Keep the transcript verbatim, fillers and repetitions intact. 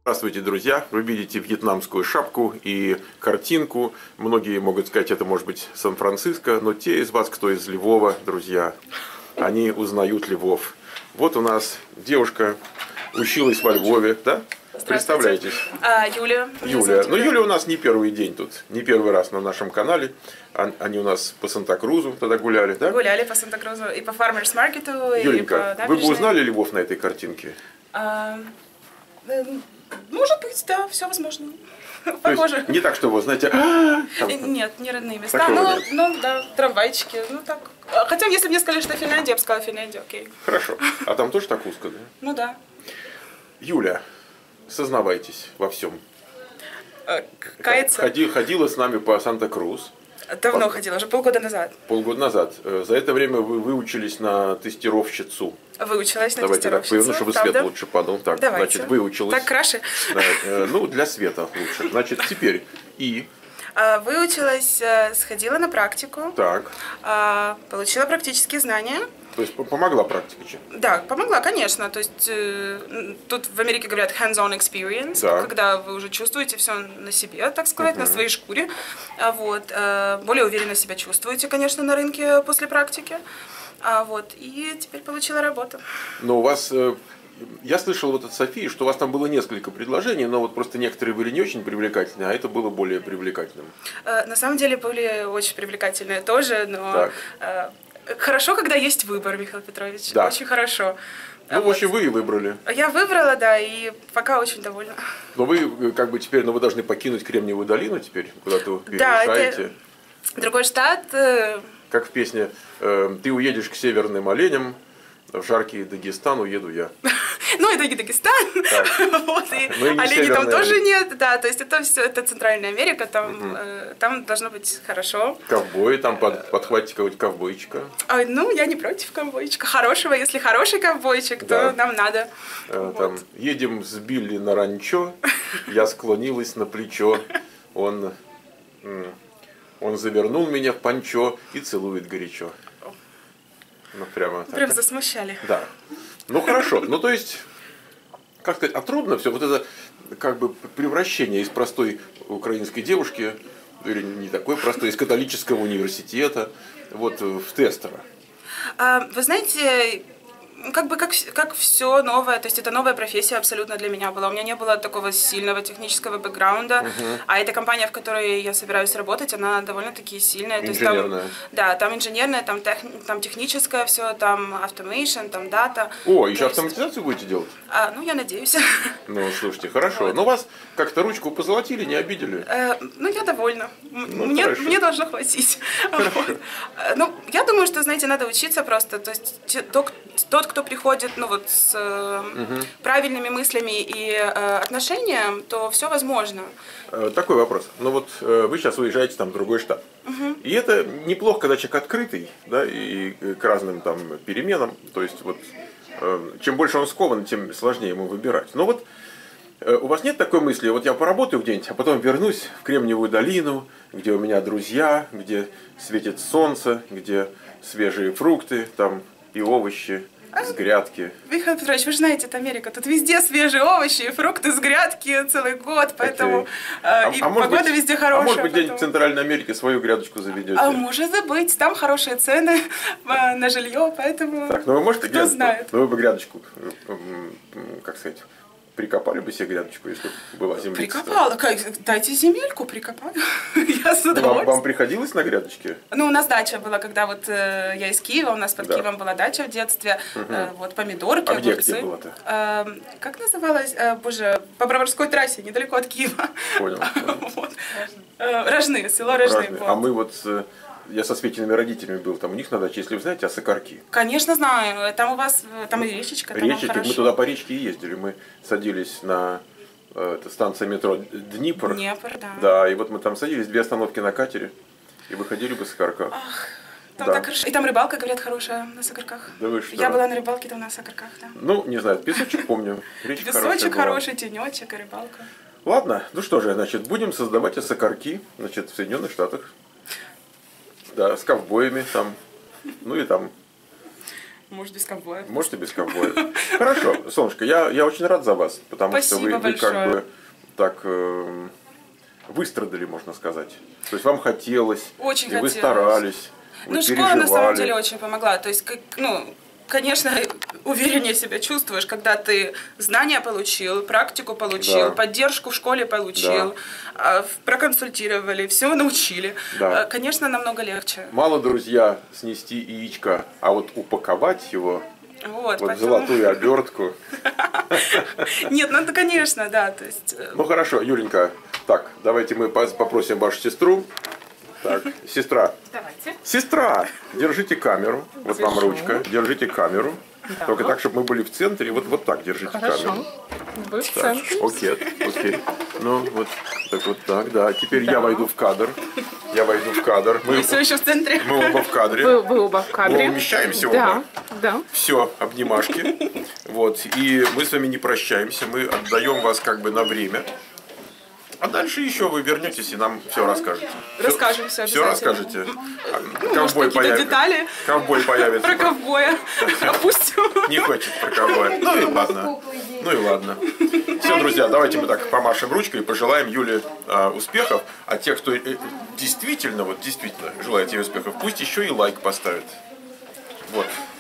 Здравствуйте, друзья! Вы видите вьетнамскую шапку и картинку. Многие могут сказать, это может быть Сан-Франциско, но те из вас, кто из Львова, друзья, они узнают Львов. Вот у нас девушка училась во Львове, да? Представляетесь? А, Юлия. Юлия. Ну, Юлия у нас не первый день тут, не первый раз на нашем канале. Они у нас по Санта-Крузу тогда гуляли, да? Гуляли по Санта-Крузу и по Farmers Market, Юленька, и по вы бы узнали Львов на этой картинке? А, может быть, да, все возможно. Похоже. Не так, что вы знаете... А, там... Нет, не родные места. Ну, ну, да, трамвайчики, ну так. Хотя, если бы мне сказали, что Финляндия, я бы сказала Финляндия, окей. Хорошо. А там тоже так узко, да? Ну да. Юля, сознавайтесь во всем. Каяться? Ходи, ходила с нами по Санта-Крус. Давно по... ходила, уже полгода назад. Полгода назад. За это время вы выучились на тестировщицу. Выучилась на Давайте тестировщицу. Давайте так, чтобы правда? свет лучше падал. Так, Давайте. Значит, выучилась. Так краше? Да, ну, для света лучше. Значит, теперь и... Выучилась, сходила на практику. Так. Получила практические знания. То есть помогла практика чем? Да, помогла, конечно. То есть э, тут в Америке говорят hands-on experience, да. Когда вы уже чувствуете все на себе, так сказать, uh-huh. на своей шкуре. Вот. Э, более уверенно себя чувствуете, конечно, на рынке после практики. А, вот. И теперь получила работу. Но у вас... Э, я слышал вот от Софии, что у вас там было несколько предложений, но вот просто некоторые были не очень привлекательные, а это было более привлекательным. Э, на самом деле были очень привлекательные тоже, но... Так. Э, Хорошо, когда есть выбор, Михаил Петрович. Да. Очень хорошо. Ну, вот. в общем, вы и выбрали. Я выбрала, да, и пока очень довольна. Но вы как бы теперь, ну, вы должны покинуть Кремниевую долину теперь, куда-то да, переезжаете. Это другой штат. Как в песне «Ты уедешь к северным оленям, в жаркий Дагестан уеду я». Ну, это не Дагестан, вот, и оленей там тоже нет, да, то есть это все, это Центральная Америка, там, э, там должно быть хорошо. Ковбои, там под, подхватите кого-нибудь ковбойчика. А, ну, я не против ковбойчика, хорошего, если хороший ковбойчик, да. То нам надо. Э, там, вот. Едем с Билли на ранчо, я склонилась на плечо, он, он завернул меня в панчо и целует горячо. Ну, прямо так. Прям засмущали. Да. Ну, хорошо. Ну, то есть, как сказать, а трудно все. Вот это, как бы, превращение из простой украинской девушки, или не такой простой, из католического университета, вот, в тестера. А, вы знаете... Как бы как, как все новое, то есть это новая профессия абсолютно для меня была. У меня не было такого сильного технического бэкграунда, uh-huh. а эта компания, в которой я собираюсь работать, она довольно-таки сильная. Инженерная. То есть там, да, там инженерная, там, тех, там техническое все, там automation, там дата. О, еще то автоматизацию есть... будете делать? А, ну, я надеюсь. Ну, слушайте, хорошо. Вот. Но вас как-то ручку позолотили, не обидели? Э, ну, я довольна. Ну, мне, мне должно хватить. Вот. Ну, я думаю, что, знаете, надо учиться просто. То есть тот, тот кто приходит, ну вот с э, угу. правильными мыслями и э, отношением, то все возможно. Такой вопрос. Ну вот э, вы сейчас уезжаете там в другой штат. Угу. И это неплохо, когда человек открытый, да, и к разным там переменам. То есть вот э, чем больше он скован, тем сложнее ему выбирать. Но вот э, у вас нет такой мысли, вот я поработаю где-нибудь, а потом вернусь в Кремниевую долину, где у меня друзья, где светит солнце, где свежие фрукты там и овощи. С грядки. Михаил Петрович, вы же знаете, это Америка. Тут везде свежие овощи, фрукты с грядки целый год, поэтому okay. а, и а погода быть, везде хорошая. А может быть, поэтому... где-нибудь в Центральной Америке свою грядочку заведете? А может быть, там хорошие цены на жилье, поэтому так, ну вы можете кто грядку, знает. Ну вы бы грядочку, как сказать, прикопали бы себе грядочку, если была земля. Прикопала. Как? Дайте земельку, прикопаю. Я с удовольствием. Вам, вам приходилось на грядочке? Ну, у нас дача была, когда вот э, я из Киева, у нас под да. Киевом была дача в детстве, угу. э, вот помидорки, а где, огурцы. где была-то? Э, как называлось? Э, боже, по Броварской трассе, недалеко от Киева. Понял. вот. э, Рожны, село Рожны. Рожны. Вот. А мы вот... Я со Светиными родителями был там у них на даче, если вы знаете, Осокорки. Конечно знаю, там у вас, там и речечка, там речечка, мы туда по речке и ездили, мы садились на э, станции метро Днепр. Днепр, да. Да, и вот мы там садились, две остановки на катере, и выходили в Осокорках. Ах, там да. так хорошо. И там рыбалка, говорят, хорошая на Осокорках. Да вы что? Я была на рыбалке там на Осокорках, да. Ну, не знаю, песочек помню. Песочек хороший, тенечек и рыбалка. Ладно, ну что же, значит, будем создавать Осокорки, значит, в Соединенных Штатах. Да, с ковбоями там, ну и там Может, без ковбоя. Может, и без ковбоя. Хорошо, солнышко, я, я очень рад за вас, потому Спасибо что вы, вы как большое. бы так э, выстрадали, можно сказать. То есть вам хотелось, Очень и вы хотелось. старались, вы Ну, школа переживали. на самом деле очень помогла. То есть, как, ну, конечно, увереннее себя чувствуешь, когда ты знания получил, практику получил, Да. поддержку в школе получил, а, в- проконсультировали, все научили. Да. А, Конечно, намного легче. Мало, друзья, снести яичко, а вот упаковать его Вот, вот в поэтому- золотую обертку. Нет, ну это, конечно, да. То есть, э, Ну хорошо, Юленька, так, давайте мы пос- попросим вашу сестру. Так, сестра. Давайте. Сестра, держите камеру. Вот вам Держу. ручка. Держите камеру. Да. Только так, чтобы мы были в центре. Вот, вот так держите Хорошо. камеру. Вы в Так, центре. окей, окей. Ну, вот так вот так, да. Теперь я Да. войду в кадр. Я войду в кадр. Мы, мы все еще в центре. мы оба в кадре. Вы, вы оба в кадре. Мы умещаемся Да, оба. да. Все, обнимашки. Вот. И мы с вами не прощаемся. Мы отдаем вас как бы на время. А дальше еще вы вернетесь и нам все расскажете. Расскажем все Все обязательно. расскажете. Может, Ковбой какие-то появится. детали Ковбой появится. про ковбоя опустим. Не хочет про ковбоя. Ну и ладно. Ну и ладно. Все, друзья, давайте мы так помашем ручкой и пожелаем Юле а, успехов. А те, кто э, действительно, вот действительно желает ей успехов, пусть еще и лайк поставят. Вот.